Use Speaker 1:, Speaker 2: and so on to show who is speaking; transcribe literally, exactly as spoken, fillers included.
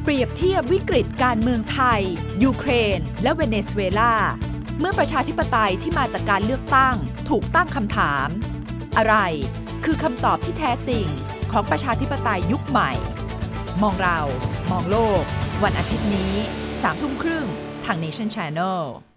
Speaker 1: เปรียบเทียบวิกฤตการเมืองไทยยูเครนและเวเนซุเอลาเมื่อประชาธิปไตยที่มาจากการเลือกตั้งถูกตั้งคำถามอะไรคือคำตอบที่แท้จริงของประชาธิปไตยยุคใหม่มองเรามองโลกวันอาทิตย์นี้สามทุ่มครึ่งทาง Nation Channel